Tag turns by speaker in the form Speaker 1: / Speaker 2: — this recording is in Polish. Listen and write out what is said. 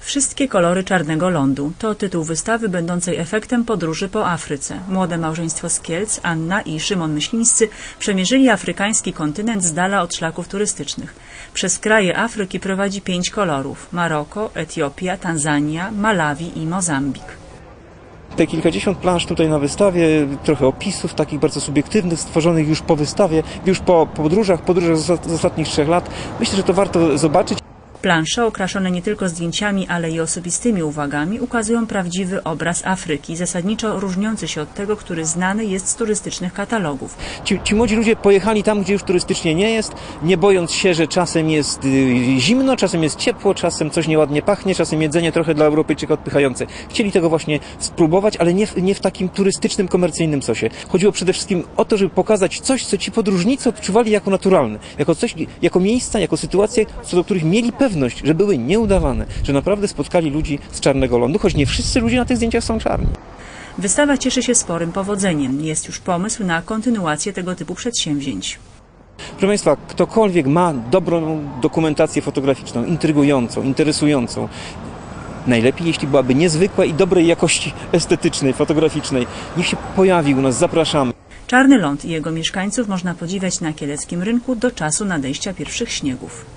Speaker 1: Wszystkie kolory czarnego lądu to tytuł wystawy będącej efektem podróży po Afryce. Młode małżeństwo z Kielc, Anna i Szymon Myślińscy, przemierzyli afrykański kontynent z dala od szlaków turystycznych. Przez kraje Afryki prowadzi 5 kolorów: Maroko, Etiopia, Tanzania, Malawi i Mozambik.
Speaker 2: Te kilkadziesiąt plansz tutaj na wystawie, trochę opisów takich bardzo subiektywnych, stworzonych już po wystawie, już po podróżach z ostatnich 3 lat. Myślę, że to warto zobaczyć.
Speaker 1: Plansze, okraszone nie tylko zdjęciami, ale i osobistymi uwagami, ukazują prawdziwy obraz Afryki, zasadniczo różniący się od tego, który znany jest z turystycznych katalogów.
Speaker 2: Ci młodzi ludzie pojechali tam, gdzie już turystycznie nie jest, nie bojąc się, że czasem jest zimno, czasem jest ciepło, czasem coś nieładnie pachnie, czasem jedzenie trochę dla Europejczyka odpychające. Chcieli tego właśnie spróbować, ale nie w takim turystycznym, komercyjnym sosie. Chodziło przede wszystkim o to, żeby pokazać coś, co ci podróżnicy odczuwali jako naturalne, jako coś, jako miejsca, jako sytuacje, co do których mieli pewność, że były nieudawane, że naprawdę spotkali ludzi z czarnego lądu, choć nie wszyscy ludzie na tych zdjęciach są czarni.
Speaker 1: Wystawa cieszy się sporym powodzeniem. Jest już pomysł na kontynuację tego typu przedsięwzięć.
Speaker 2: Proszę Państwa, ktokolwiek ma dobrą dokumentację fotograficzną, intrygującą, interesującą, najlepiej, jeśli byłaby niezwykła i dobrej jakości estetycznej, fotograficznej, niech się pojawi u nas, zapraszamy.
Speaker 1: Czarny ląd i jego mieszkańców można podziwiać na kieleckim rynku do czasu nadejścia pierwszych śniegów.